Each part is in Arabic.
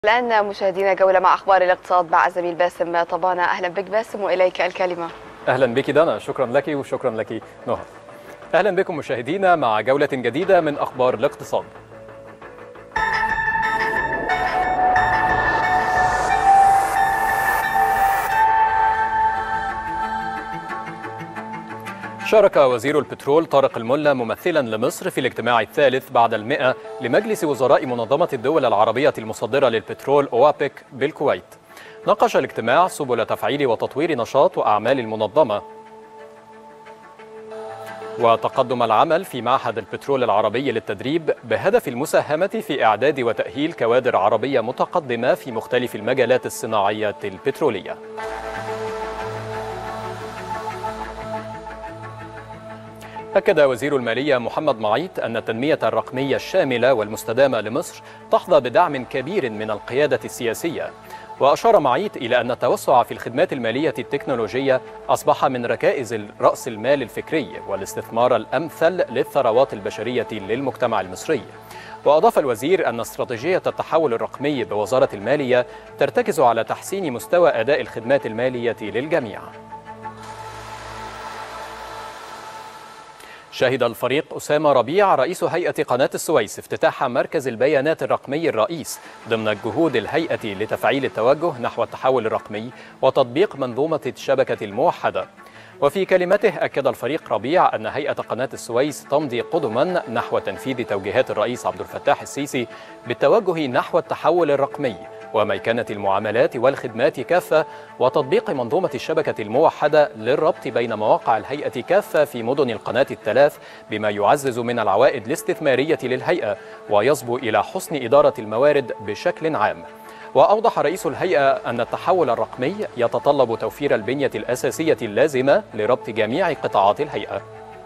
الآن مشاهدينا جولة مع أخبار الاقتصاد مع الزميل باسم طبانة. أهلا بك باسم وإليك الكلمة. أهلا بك دانا، شكرا لك وشكرا لك نهى. أهلا بكم مشاهدينا مع جولة جديدة من أخبار الاقتصاد. شارك وزير البترول طارق الملا ممثلا لمصر في الاجتماع الثالث بعد 100 لمجلس وزراء منظمة الدول العربية المصدرة للبترول أوابك بالكويت. ناقش الاجتماع سبل تفعيل وتطوير نشاط وأعمال المنظمة وتقدم العمل في معهد البترول العربي للتدريب بهدف المساهمة في إعداد وتأهيل كوادر عربية متقدمة في مختلف المجالات الصناعية البترولية. أكد وزير المالية محمد معيط أن التنمية الرقمية الشاملة والمستدامة لمصر تحظى بدعم كبير من القيادة السياسية. وأشار معيط إلى أن التوسع في الخدمات المالية التكنولوجية أصبح من ركائز رأس المال الفكري والاستثمار الأمثل للثروات البشرية للمجتمع المصري. وأضاف الوزير أن استراتيجية التحول الرقمي بوزارة المالية ترتكز على تحسين مستوى أداء الخدمات المالية للجميع. شهد الفريق أسامة ربيع رئيس هيئة قناة السويس افتتاح مركز البيانات الرقمي الرئيس ضمن جهود الهيئة لتفعيل التوجه نحو التحول الرقمي وتطبيق منظومة الشبكة الموحدة. وفي كلمته أكد الفريق ربيع أن هيئة قناة السويس تمضي قدما نحو تنفيذ توجيهات الرئيس عبد الفتاح السيسي بالتوجه نحو التحول الرقمي وميكنة المعاملات والخدمات كافة وتطبيق منظومة الشبكة الموحدة للربط بين مواقع الهيئة كافة في مدن القناة الثلاث بما يعزز من العوائد الاستثمارية للهيئة ويصبو إلى حسن إدارة الموارد بشكل عام. وأوضح رئيس الهيئة أن التحول الرقمي يتطلب توفير البنية الأساسية اللازمة لربط جميع قطاعات الهيئة.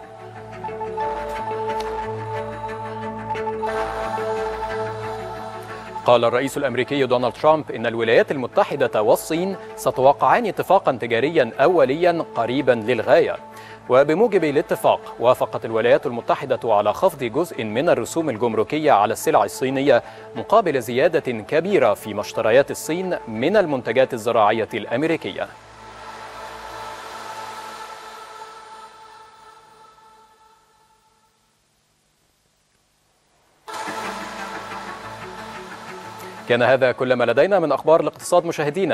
قال الرئيس الأمريكي دونالد ترامب إن الولايات المتحدة والصين ستوقعان اتفاقا تجاريا أوليا قريبا للغاية. وبموجب الاتفاق وافقت الولايات المتحدة على خفض جزء من الرسوم الجمركية على السلع الصينية مقابل زيادة كبيرة في مشتريات الصين من المنتجات الزراعية الأمريكية. كان هذا كل ما لدينا من أخبار الاقتصاد مشاهدينا.